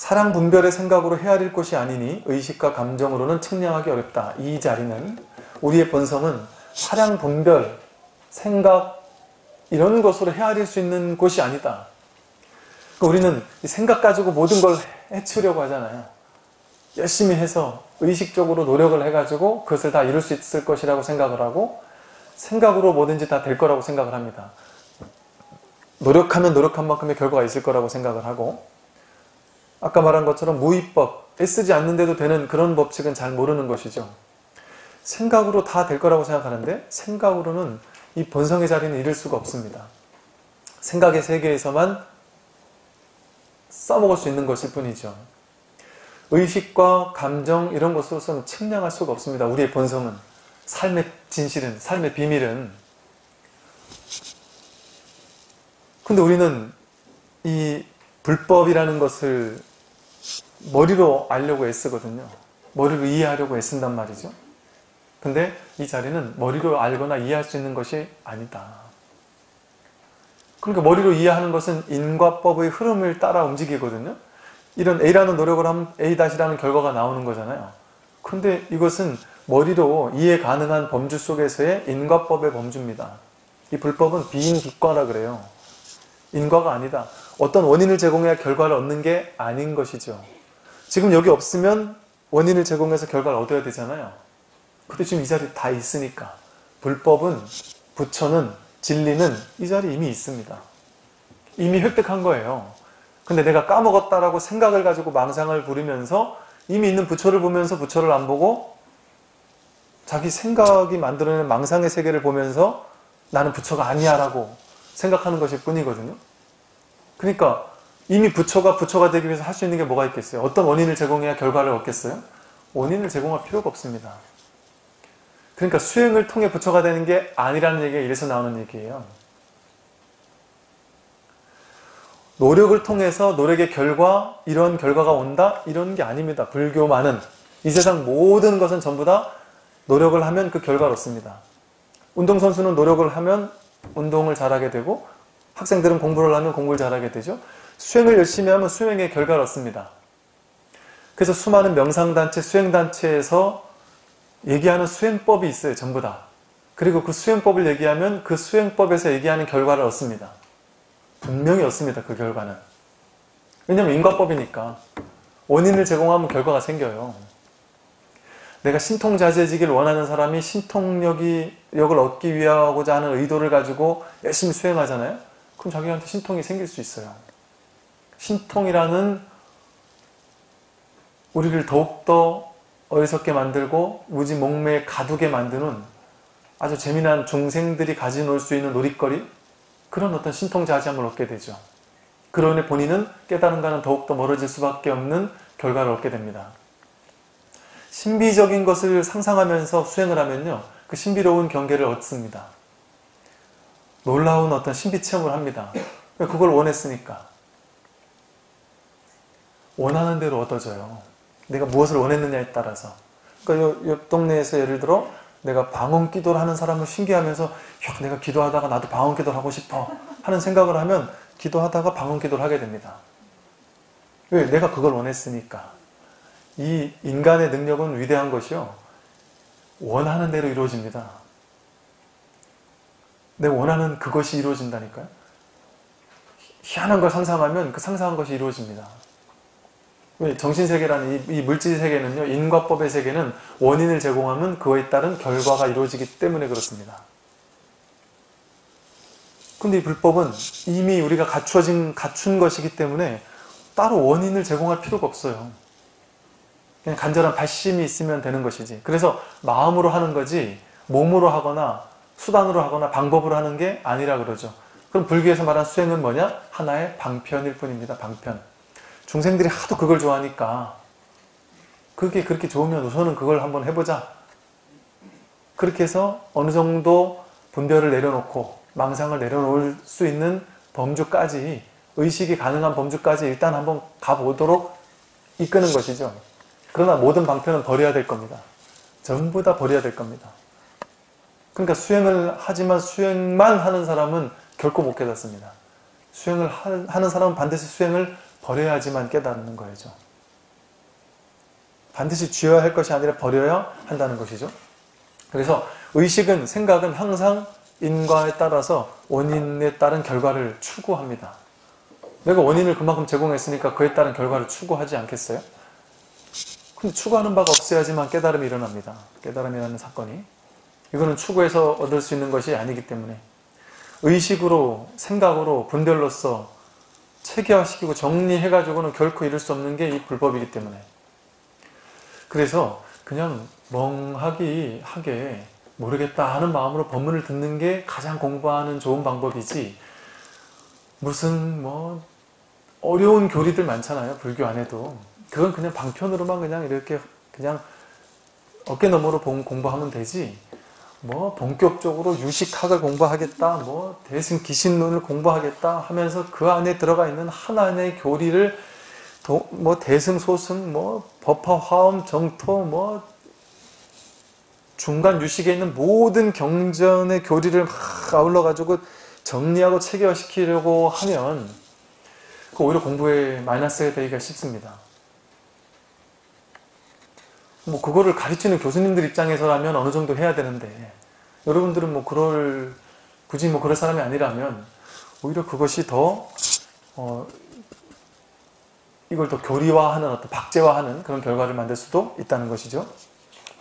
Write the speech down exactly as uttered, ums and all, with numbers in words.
사랑 분별의 생각으로 헤아릴 것이 아니니 의식과 감정으로는 측량하기 어렵다. 이 자리는 우리의 본성은 사랑 분별, 생각 이런 것으로 헤아릴 수 있는 곳이 아니다. 우리는 생각 가지고 모든 걸 해치려고 하잖아요. 열심히 해서 의식적으로 노력을 해가지고 그것을 다 이룰 수 있을 것이라고 생각을 하고 생각으로 뭐든지 다 될 거라고 생각을 합니다. 노력하면 노력한 만큼의 결과가 있을 거라고 생각을 하고 아까 말한 것처럼 무위법, 애쓰지 않는데도 되는 그런 법칙은 잘 모르는 것이죠. 생각으로 다 될 거라고 생각하는데 생각으로는 이 본성의 자리는 이룰 수가 없습니다. 생각의 세계에서만 써먹을 수 있는 것일 뿐이죠. 의식과 감정 이런 것으로서는 측량할 수가 없습니다. 우리의 본성은, 삶의 진실은, 삶의 비밀은. 근데 우리는 이 불법이라는 것을 머리로 알려고 애쓰거든요. 머리로 이해하려고 애쓴단 말이죠. 근데 이 자리는 머리로 알거나 이해할 수 있는 것이 아니다. 그러니까 머리로 이해하는 것은 인과법의 흐름을 따라 움직이거든요. 이런 A라는 노력을 하면 A-라는 결과가 나오는 거잖아요. 근데 이것은 머리로 이해 가능한 범주 속에서의 인과법의 범주입니다. 이 불법은 비인비과라 그래요. 인과가 아니다. 어떤 원인을 제공해야 결과를 얻는 게 아닌 것이죠. 지금 여기 없으면 원인을 제공해서 결과를 얻어야 되잖아요. 근데 지금 이 자리에 다 있으니까. 불법은, 부처는, 진리는 이 자리에 이미 있습니다. 이미 획득한 거예요. 근데 내가 까먹었다라고 생각을 가지고 망상을 부리면서 이미 있는 부처를 보면서 부처를 안 보고 자기 생각이 만들어내는 망상의 세계를 보면서 나는 부처가 아니야 라고 생각하는 것일 뿐이거든요. 그러니까 이미 부처가 부처가 되기 위해서 할 수 있는 게 뭐가 있겠어요? 어떤 원인을 제공해야 결과를 얻겠어요? 원인을 제공할 필요가 없습니다. 그러니까 수행을 통해 부처가 되는 게 아니라는 얘기가 이래서 나오는 얘기예요. 노력을 통해서 노력의 결과, 이런 결과가 온다? 이런 게 아닙니다. 불교만은. 이 세상 모든 것은 전부 다 노력을 하면 그 결과를 얻습니다. 운동선수는 노력을 하면 운동을 잘하게 되고 학생들은 공부를 하면 공부를 잘하게 되죠. 수행을 열심히 하면 수행의 결과를 얻습니다. 그래서 수많은 명상단체, 수행단체에서 얘기하는 수행법이 있어요. 전부 다. 그리고 그 수행법을 얘기하면 그 수행법에서 얘기하는 결과를 얻습니다. 분명히 얻습니다. 그 결과는. 왜냐하면 인과법이니까. 원인을 제공하면 결과가 생겨요. 내가 신통자재지기를 원하는 사람이 신통력이, 력을 얻기 위하고자 하는 의도를 가지고 열심히 수행하잖아요. 그럼 자기한테 신통이 생길 수 있어요. 신통이라는 우리를 더욱더 어리석게 만들고 무지 목매에 가두게 만드는 아주 재미난 중생들이 가져놀 수 있는 놀이거리, 그런 어떤 신통자지함을 얻게 되죠. 그로 인해 본인은 깨달음과는 더욱더 멀어질 수밖에 없는 결과를 얻게 됩니다. 신비적인 것을 상상하면서 수행을 하면요, 그 신비로운 경계를 얻습니다. 놀라운 어떤 신비 체험을 합니다. 그걸 원했으니까. 원하는 대로 얻어져요. 내가 무엇을 원했느냐에 따라서. 그러니까 옆 동네에서 예를 들어 내가 방언 기도를 하는 사람을 신기하면서 야, 내가 기도하다가 나도 방언 기도를 하고 싶어 하는 생각을 하면 기도하다가 방언 기도를 하게 됩니다. 왜? 내가 그걸 원했으니까. 이 인간의 능력은 위대한 것이요, 원하는 대로 이루어집니다. 내가 원하는 그것이 이루어진다니까요. 희한한 걸 상상하면 그 상상한 것이 이루어집니다. 왜? 정신세계라는 이, 이 물질세계는요, 인과법의 세계는 원인을 제공하면 그거에 따른 결과가 이루어지기 때문에 그렇습니다. 근데 이 불법은 이미 우리가 갖추어진, 갖춘 것이기 때문에 따로 원인을 제공할 필요가 없어요. 그냥 간절한 발심이 있으면 되는 것이지. 그래서 마음으로 하는 거지 몸으로 하거나 수단으로 하거나 방법으로 하는 게 아니라 그러죠. 그럼 불교에서 말한 수행은 뭐냐? 하나의 방편일 뿐입니다. 방편. 중생들이 하도 그걸 좋아하니까 그게 그렇게 좋으면 우선은 그걸 한번 해보자. 그렇게 해서 어느 정도 분별을 내려놓고 망상을 내려놓을 수 있는 범주까지, 의식이 가능한 범주까지 일단 한번 가보도록 이끄는 것이죠. 그러나 모든 방편은 버려야 될 겁니다. 전부 다 버려야 될 겁니다. 그러니까 수행을 하지만 수행만 하는 사람은 결코 못 깨닫습니다. 수행을 하는 사람은 반드시 수행을 버려야지만 깨닫는 거죠. 반드시 쥐어야 할 것이 아니라 버려야 한다는 것이죠. 그래서 의식은, 생각은 항상 인과에 따라서 원인에 따른 결과를 추구합니다. 내가 원인을 그만큼 제공했으니까 그에 따른 결과를 추구하지 않겠어요? 근데 추구하는 바가 없어야지만 깨달음이 일어납니다. 깨달음이라는 사건이. 이거는 추구해서 얻을 수 있는 것이 아니기 때문에 의식으로, 생각으로, 분별로서 체계화시키고 정리해가지고는 결코 이룰 수 없는 게 이 불법이기 때문에. 그래서 그냥 멍하게 하게 모르겠다 하는 마음으로 법문을 듣는 게 가장 공부하는 좋은 방법이지, 무슨 뭐 어려운 교리들 많잖아요. 불교 안에도. 그건 그냥 방편으로만 그냥 이렇게 그냥 어깨너머로 공부하면 되지, 뭐 본격적으로 유식학을 공부하겠다, 뭐 대승기신론을 공부하겠다 하면서 그 안에 들어가 있는 하나의 교리를 도, 뭐 대승소승, 뭐 법화, 화엄, 정토, 뭐 중간 유식에 있는 모든 경전의 교리를 막 아울러 가지고 정리하고 체계화시키려고 하면 그 오히려 공부에 마이너스가 되기가 쉽습니다. 뭐 그거를 가르치는 교수님들 입장에서라면 어느 정도 해야 되는데, 여러분들은 뭐 그럴, 굳이 뭐 그럴 사람이 아니라면 오히려 그것이 더 어, 이걸 더 교리화하는, 어떤 박제화하는 그런 결과를 만들 수도 있다는 것이죠.